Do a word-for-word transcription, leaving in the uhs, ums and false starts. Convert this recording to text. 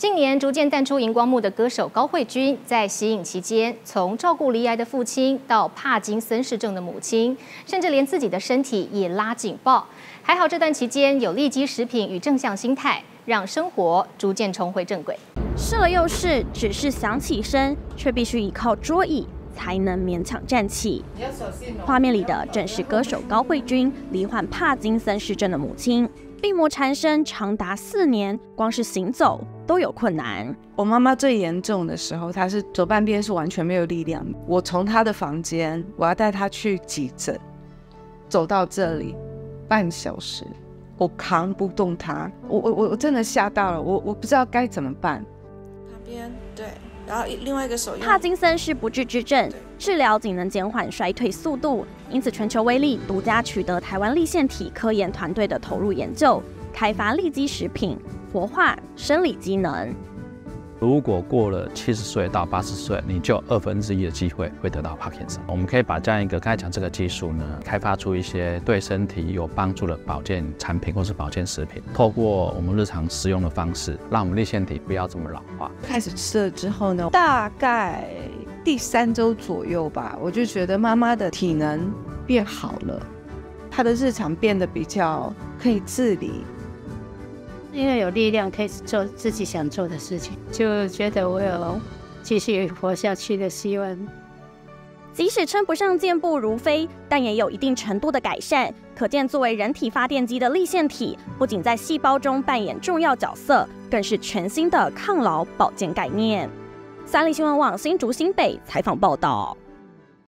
近年逐渐淡出荧光幕的歌手高慧君，在息影期间，从照顾罹癌的父亲到帕金森氏症的母亲，甚至连自己的身体也拉警报。还好这段期间有利基食品与正向心态，让生活逐渐重回正轨。 试了又试，只是想起身，却必须依靠桌椅才能勉强站起。画面里的正是歌手高慧君罹患帕金森氏症的母亲。 病魔缠身长达四年，光是行走都有困难。 我妈妈最严重的时候，她是左半边是完全没有力量。我从她的房间，我要带她去急诊，走到这里半小时，我扛不动她，我我我真的吓到了，我我不知道该怎么办。 旁边对，然后另外一个手用。 帕金森是不治之症，治疗仅能减缓衰退速度。 因此，全球威力独家取得台湾粒线体科研团队的投入研究，开发利基食品，活化生理机能。 如果过了七十岁到八十岁，你就有二分之一的机会会得到帕金森。我们可以把这样一个刚才讲这个技术呢，开发出一些对身体有帮助的保健产品或是保健食品，透过我们日常食用的方式，让我们粒线体不要这么老化。 开始吃了之后呢，大概 第三周左右吧，我就觉得妈妈的体能变好了，她的日常变得比较可以自理， 因为有力量可以做自己想做的事情，就觉得我有继续活下去的希望。 即使称不上健步如飞，但也有一定程度的改善。可见，作为人体发电机的粒线体，不仅在细胞中扮演重要角色，更是全新的抗老保健概念。三立新闻网新竹新北采访报道。